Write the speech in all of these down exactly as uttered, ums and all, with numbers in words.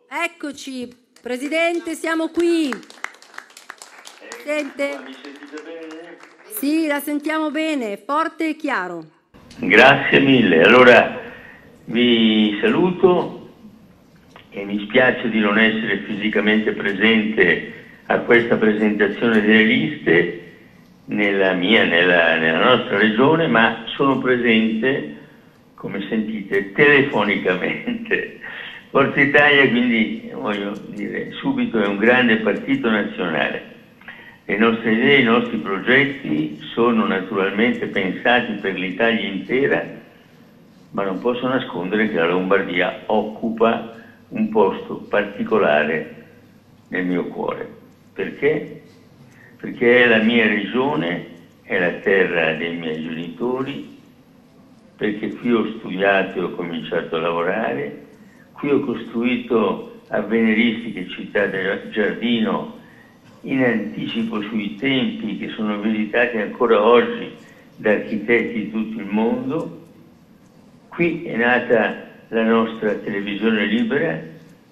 Eccoci, Presidente, siamo qui. Sente? Mi sentite bene? Sì, la sentiamo bene, forte e chiaro. Grazie mille. Allora vi saluto e mi spiace di non essere fisicamente presente a questa presentazione delle liste nella mia, nella, nella nostra regione, ma sono presente, come sentite, telefonicamente. Forza Italia, quindi, voglio dire, subito è un grande partito nazionale. Le nostre idee, i nostri progetti sono naturalmente pensati per l'Italia intera, ma non posso nascondere che la Lombardia occupa un posto particolare nel mio cuore. Perché? Perché è la mia regione, è la terra dei miei genitori, perché qui ho studiato e ho cominciato a lavorare. Qui ho costruito avveniristiche città del giardino in anticipo sui tempi che sono visitati ancora oggi da architetti di tutto il mondo. Qui è nata la nostra televisione libera,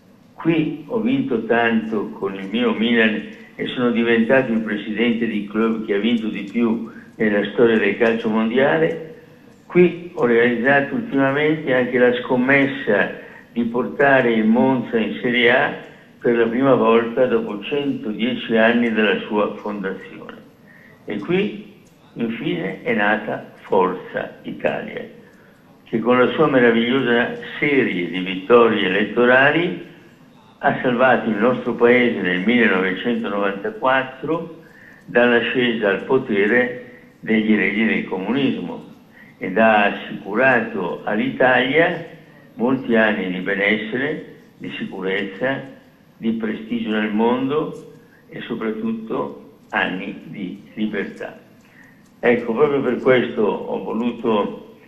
qui ho vinto tanto con il mio Milan e sono diventato il presidente di club che ha vinto di più nella storia del calcio mondiale. Qui ho realizzato ultimamente anche la scommessa di portare il Monza in Serie A per la prima volta dopo centodieci anni dalla sua fondazione. E qui, infine, è nata Forza Italia, che con la sua meravigliosa serie di vittorie elettorali ha salvato il nostro paese nel millenovecentonovantaquattro dall'ascesa al potere degli eredi del comunismo ed ha assicurato all'Italia molti anni di benessere, di sicurezza, di prestigio nel mondo e soprattutto anni di libertà. Ecco, proprio per questo ho voluto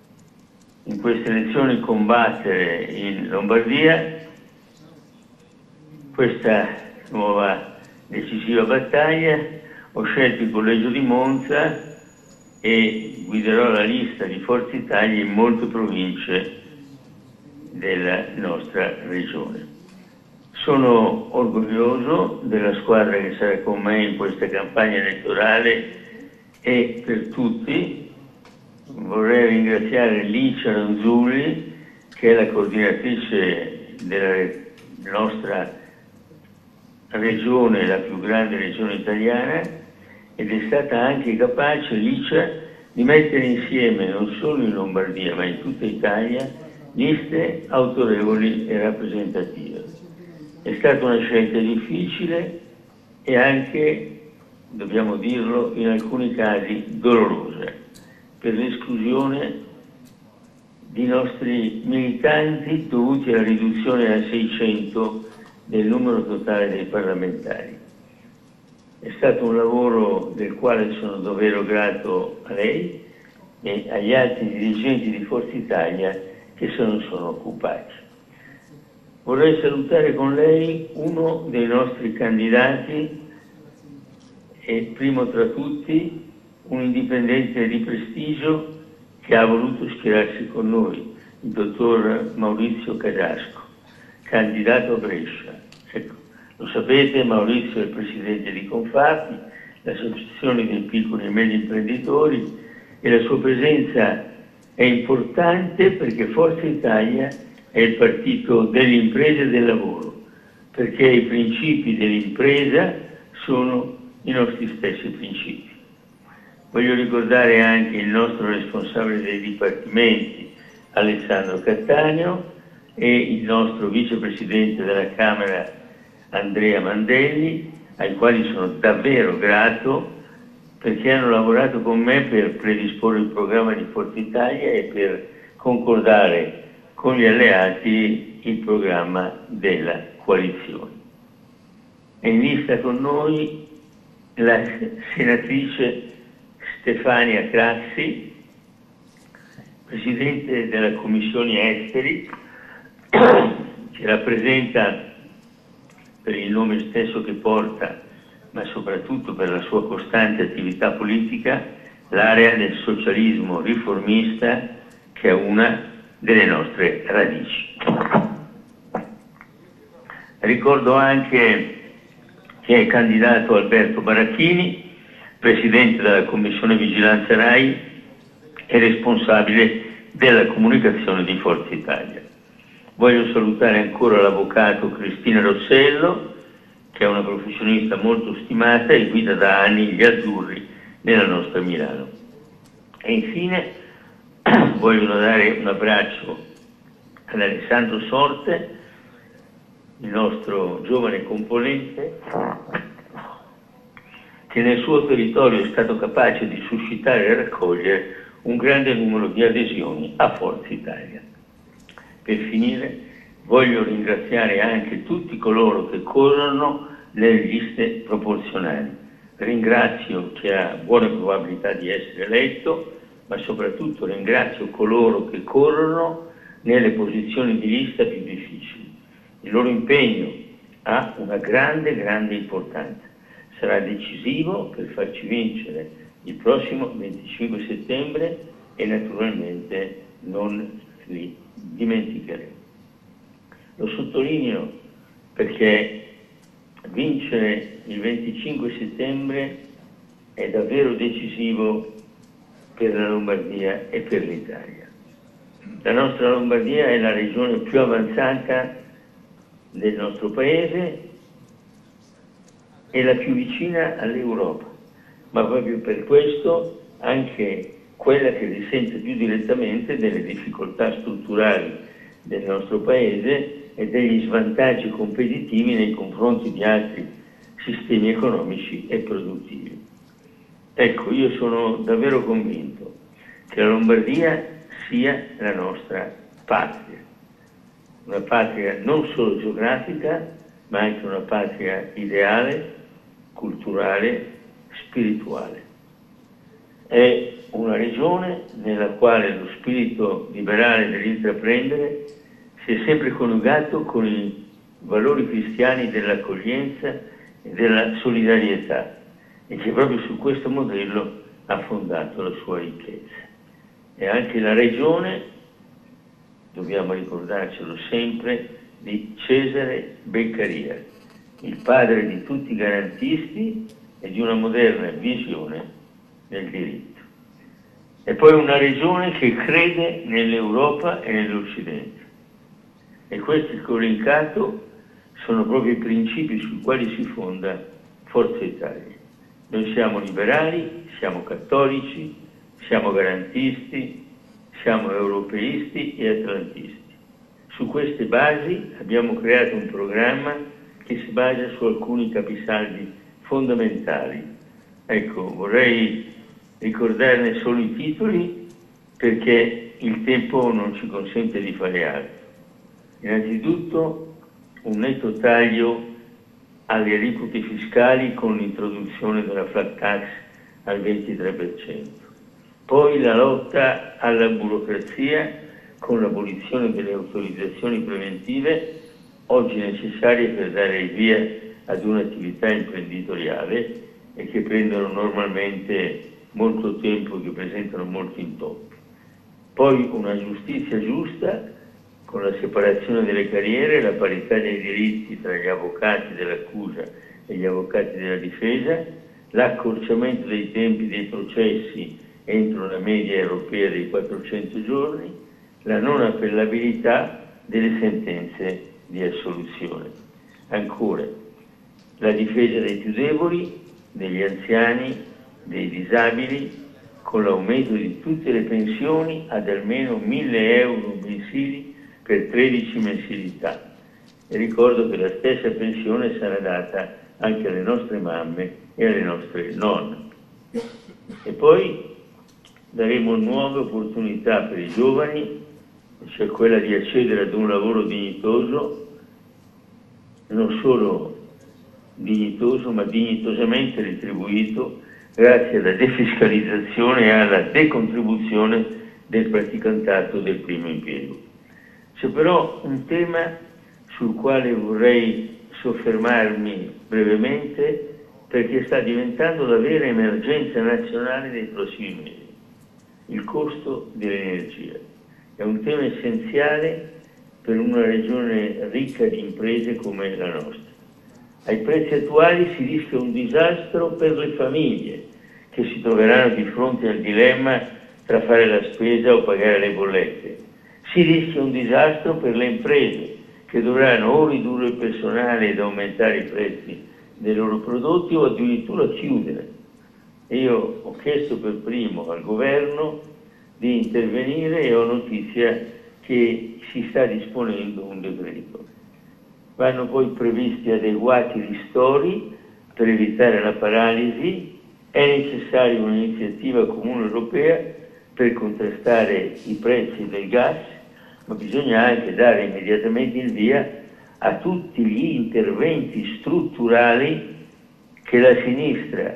in queste elezioni combattere in Lombardia questa nuova decisiva battaglia. Ho scelto il collegio di Monza e guiderò la lista di Forza Italia in molte province della nostra regione. Sono orgoglioso della squadra che sarà con me in questa campagna elettorale e per tutti vorrei ringraziare Licia Ronzulli, che è la coordinatrice della nostra regione, la più grande regione italiana, ed è stata anche capace, Licia, di mettere insieme non solo in Lombardia ma in tutta Italia liste autorevoli e rappresentative. È stata una scelta difficile e anche, dobbiamo dirlo, in alcuni casi dolorosa, per l'esclusione di nostri militanti dovuti alla riduzione a seicento del numero totale dei parlamentari. È stato un lavoro del quale sono davvero grato a lei e agli altri dirigenti di Forza Italia che se ne sono occupati. Vorrei salutare con lei uno dei nostri candidati e primo tra tutti un indipendente di prestigio che ha voluto schierarsi con noi, il dottor Maurizio Cadasco, candidato a Brescia. Ecco, lo sapete, Maurizio è il presidente di Confarti, l'associazione dei piccoli e medi imprenditori, e la sua presenza è importante perché Forza Italia è il partito dell'impresa e del lavoro, perché i principi dell'impresa sono i nostri stessi principi. Voglio ricordare anche il nostro responsabile dei dipartimenti, Alessandro Cattaneo, e il nostro vicepresidente della Camera, Andrea Mandelli, ai quali sono davvero grato perché hanno lavorato con me per predisporre il programma di Forza Italia e per concordare con gli alleati il programma della coalizione. È in lista con noi la senatrice Stefania Craxi, Presidente della Commissione Esteri, che rappresenta per il nome stesso che porta, ma soprattutto per la sua costante attività politica, l'area del socialismo riformista, che è una delle nostre radici. Ricordo anche che è candidato Alberto Barachini, Presidente della Commissione Vigilanza RAI e responsabile della comunicazione di Forza Italia. Voglio salutare ancora l'avvocato Cristina Rossello, che è una professionista molto stimata e guida da anni gli azzurri nella nostra Milano. E infine voglio dare un abbraccio ad Alessandro Sorte, il nostro giovane componente, che nel suo territorio è stato capace di suscitare e raccogliere un grande numero di adesioni a Forza Italia. Per finire, voglio ringraziare anche tutti coloro che corrono nelle liste proporzionali. Ringrazio chi ha buone probabilità di essere eletto, ma soprattutto ringrazio coloro che corrono nelle posizioni di lista più difficili. Il loro impegno ha una grande, grande importanza. Sarà decisivo per farci vincere il prossimo venticinque settembre e naturalmente non li dimenticheremo. Lo sottolineo perché vincere il venticinque settembre è davvero decisivo per la Lombardia e per l'Italia. La nostra Lombardia è la regione più avanzata del nostro paese e la più vicina all'Europa, ma proprio per questo anche quella che risente più direttamente delle difficoltà strutturali del nostro paese e degli svantaggi competitivi nei confronti di altri sistemi economici e produttivi. Ecco, io sono davvero convinto che la Lombardia sia la nostra patria, una patria non solo geografica, ma anche una patria ideale, culturale, spirituale. È una regione nella quale lo spirito liberale dell'intraprendere si è sempre coniugato con i valori cristiani dell'accoglienza e della solidarietà e che proprio su questo modello ha fondato la sua ricchezza. E anche la regione, dobbiamo ricordarcelo sempre, di Cesare Beccaria, il padre di tutti i garantisti e di una moderna visione del diritto. È poi una regione che crede nell'Europa e nell'Occidente. E questo il colincato sono proprio i principi sui quali si fonda Forza Italia. Noi siamo liberali, siamo cattolici, siamo garantisti, siamo europeisti e atlantisti. Su queste basi abbiamo creato un programma che si basa su alcuni capisaldi fondamentali. Ecco, vorrei ricordarne solo i titoli perché il tempo non ci consente di fare altro. Innanzitutto un netto taglio alle aliquote fiscali con l'introduzione della flat tax al ventitré per cento. Poi la lotta alla burocrazia con l'abolizione delle autorizzazioni preventive, oggi necessarie per dare il via ad un'attività imprenditoriale e che prendono normalmente molto tempo e che presentano molti intoppi. Poi una giustizia giusta con la separazione delle carriere, la parità dei diritti tra gli avvocati dell'accusa e gli avvocati della difesa, l'accorciamento dei tempi dei processi entro la media europea dei quattrocento giorni, la non appellabilità delle sentenze di assoluzione. Ancora, la difesa dei più deboli, degli anziani, dei disabili, con l'aumento di tutte le pensioni ad almeno mille euro mensili per tredici mensilità. E ricordo che la stessa pensione sarà data anche alle nostre mamme e alle nostre nonne. E poi daremo nuove opportunità per i giovani, cioè quella di accedere ad un lavoro dignitoso, non solo dignitoso, ma dignitosamente retribuito, grazie alla defiscalizzazione e alla decontribuzione del praticantato del primo impiego. C'è però un tema sul quale vorrei soffermarmi brevemente perché sta diventando la vera emergenza nazionale dei prossimi mesi: il costo dell'energia. È un tema essenziale per una regione ricca di imprese come la nostra. Ai prezzi attuali si rischia un disastro per le famiglie che si troveranno di fronte al dilemma tra fare la spesa o pagare le bollette. Si rischia un disastro per le imprese che dovranno o ridurre il personale ed aumentare i prezzi dei loro prodotti o addirittura chiudere. E io ho chiesto per primo al governo di intervenire e ho notizia che si sta disponendo un decreto. Vanno poi previsti adeguati ristori per evitare la paralisi. È necessaria un'iniziativa comune europea per contrastare i prezzi del gas, ma bisogna anche dare immediatamente il via a tutti gli interventi strutturali che la sinistra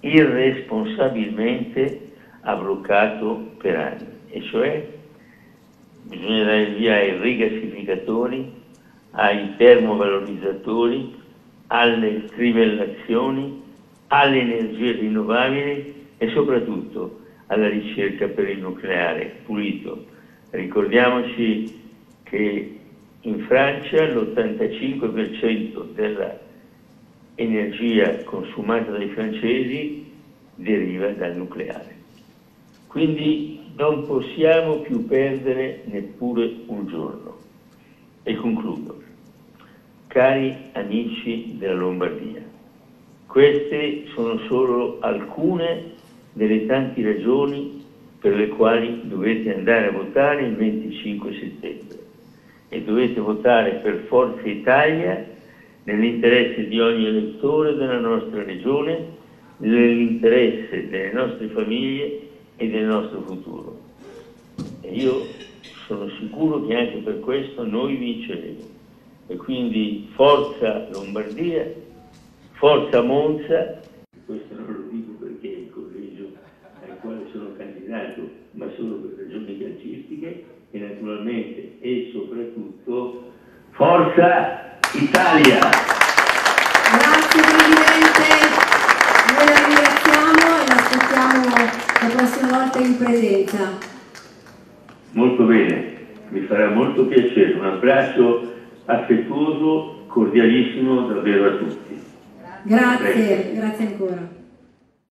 irresponsabilmente ha bloccato per anni, e cioè bisogna dare il via ai rigassificatori, ai termovalorizzatori, alle trivellazioni, alle energie rinnovabili e soprattutto alla ricerca per il nucleare pulito. Ricordiamoci che in Francia l'ottantacinque per cento della energia consumata dai francesi deriva dal nucleare. Quindi non possiamo più perdere neppure un giorno. E concludo. Cari amici della Lombardia, queste sono solo alcune delle tante ragioni per le quali dovete andare a votare il venticinque settembre e dovete votare per Forza Italia nell'interesse di ogni elettore della nostra regione, nell'interesse delle nostre famiglie e del nostro futuro. E io sono sicuro che anche per questo noi vinceremo. E quindi forza Lombardia, forza Monza. Questo non lo dico perché è il collegio al quale sono candidato, ma solo per ragioni calcistiche, e naturalmente e soprattutto forza Italia! Grazie Presidente, noi la ringraziamo e l'aspettiamo la prossima volta in presenza. Molto bene, mi farà molto piacere, un abbraccio affettuoso, cordialissimo davvero a tutti. Grazie, grazie ancora.